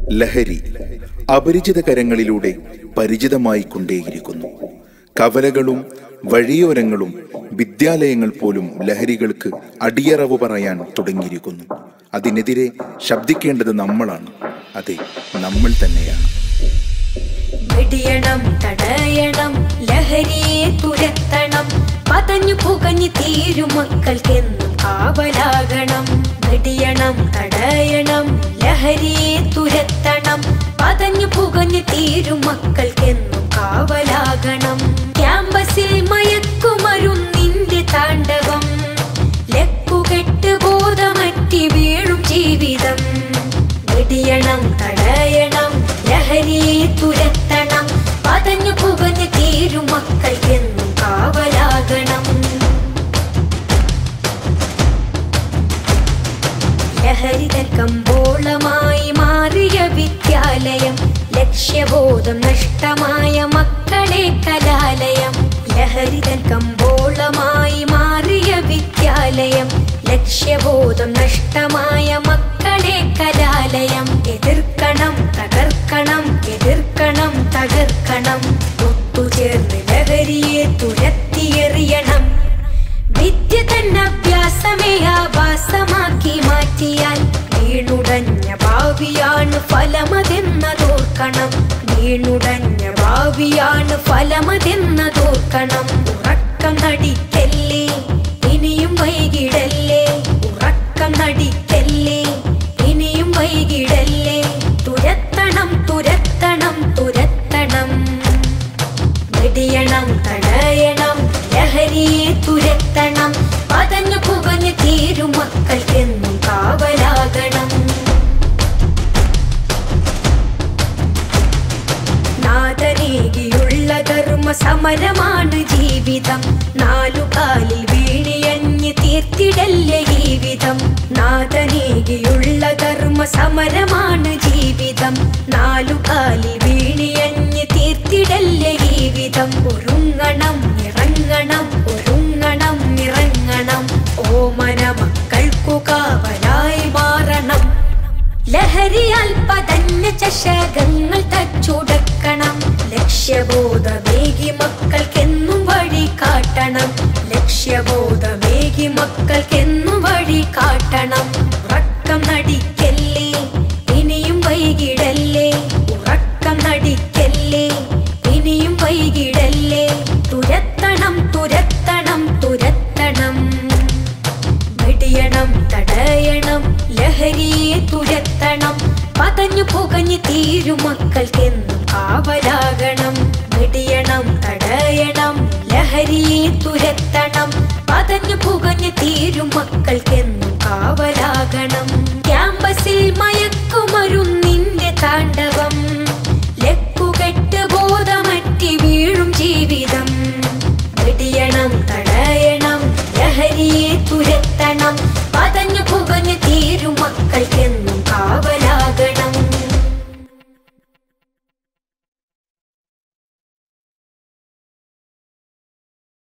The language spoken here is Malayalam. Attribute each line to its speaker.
Speaker 1: ലഹരി അപരിചിത കരങ്ങളിലൂടെ പരിചിതമായി കൊണ്ടേയിരിക്കുന്നു. കവലകളും വഴിയോരങ്ങളും വിദ്യാലയങ്ങൾ പോലും ലഹരികൾക്ക് അടിയറവ് പറയാൻ തുടങ്ങിയിരിക്കുന്നു. അതിനെതിരെ ശബ്ദിക്കേണ്ടത് നമ്മളാണ്. അതെ, നമ്മൾ തന്നെയാണ്.
Speaker 2: വെടിയണം, തടയണം, ലഹരിയെ തുരത്തണം, പതഞ്ഞു പുകഞ്ഞു തീരും മക്കൾക്കെന്നും കാവലാകണം. വെടിയണം, തടയണം, ലഹരിയെ തുരത്തണം, പതഞ്ഞു പുകഞ്ഞു തീരും മക്കൾക്കെന്നും കാവലാകണം. ക്യാമ്പസിൽ മയക്കുമരുന്നിന്റെ താണ്ഡവം, ലക്കുകെട്ട് ബോധമറ്റി വീഴും ജീവിതം. വെടിയണം, തടയണം, ലഹരിയെ തുരത്തണം, പതഞ്ഞു പുകഞ്ഞു തീരും മക്കൾക്കെന്നും കാവലാകണം. ലഹരിതൻ കമ്പോളമായി മാറിയ വിദ്യാലയം, ലക്ഷ്യബോധം നഷ്ടമായ മക്കളെ കലാലയം. ലഹരിതൻ കമ്പോളമായി മാറിയ വിദ്യാലയം, ലക്ഷ്യബോധം നഷ്ടമായ മക്കളെ കലാലയം. എതിർക്കണം, തകർക്കണം, എതിർക്കണം, തകർക്കണം, ഒത്തുചേർന്ന് ലഹരിയെ തുരത്തിയെറിയണം. വിദ്യ തന്നെ അഭ്യാസമേ ആഭാസമാക്കി മാറ്റിയാൽ വീണുടഞ്ഞ ഭാവിയാണ് ഫലമതെന്നതോർക്കണം. വീണുടഞ്ഞ ഭാവിയാണ് ഫലമതെന്നതോർക്കണം. ഉറക്കം നടിക്കല്ലേ, ഇനിയും വൈകിടല്ലേ. ഉറക്കം നടിക്കല്ലേ, ഇനിയും വൈകിടല്ലേ. തുരത്തണം, തുരത്തണം, തുരത്തണം. വെടിയണം, തടയണം, ലഹരിയെ തുരത്തണം, പതഞ്ഞു പുകഞ്ഞു തീരും മക്കൾക്കെന്നും കാവലാകണം. നാദനേകിയുള്ള ധർമ്മ സമരമാണ് ജീവിതം, നാലുകാലിൽ വീണിയഞ്ഞ് തീർത്തിടല്ലേ ജീവിതം. നാദനേകിയുള്ള ധർമ്മ സമരമാണ് ജീവിതം, നാലുകാലിൽ വീണിയഞ്ഞ് തീർത്തിടല്ലേ ജീവിതം. ഒരുങ്ങണം, ഇറങ്ങണം, ഒരുങ്ങണം, ഇറങ്ങണം, ഓമന മക്കൾക്കു കാവലായി മാറണം. ലഹരിയാൽ പതഞ്ഞ ചഷകങ്ങൾ തച്ചുടക്കണം, ലക്ഷ്യബോധമേകി മക്കൾക്കെന്നും വഴി കാട്ടണം. ലക്ഷ്യബോധമേകി മക്കൾക്കെന്നും വഴി കാട്ടണം. ഉറക്കം നടിക്കല്ലേ, ഇനിയും വൈകിടല്ലേ. ഉറക്കം നടിക്കല്ലേ, ഇനിയും വൈകിടല്ലേ. തുരത്തണം, തുരത്തണം, തുരത്തണം. വെടിയണം, തടയണം, ലഹരിയെ തുരത്തണം, പതഞ്ഞു പുകഞ്ഞു തീരും മക്കൾക്കെന്നും കാവലാകണം. വെടിയണം, തടയണം, ലഹരിയെ തുരത്തണം, പതഞ്ഞു പുകഞ്ഞു തീരും മക്കൾക്കെന്നും കാവലാകണം. ക്യാമ്പസിൽ മയക്കുമരുന്നിന്റെ താണ്ഡവം,